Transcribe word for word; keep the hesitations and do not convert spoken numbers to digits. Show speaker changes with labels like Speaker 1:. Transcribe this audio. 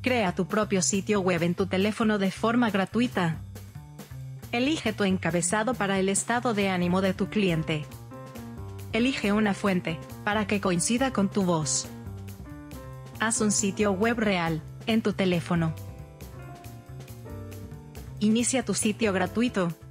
Speaker 1: Crea tu propio sitio web en tu teléfono de forma gratuita. Elige tu encabezado para el estado de ánimo de tu cliente. Elige una fuente, para que coincida con tu voz. Haz un sitio web real, en tu teléfono. Inicia tu sitio gratuito.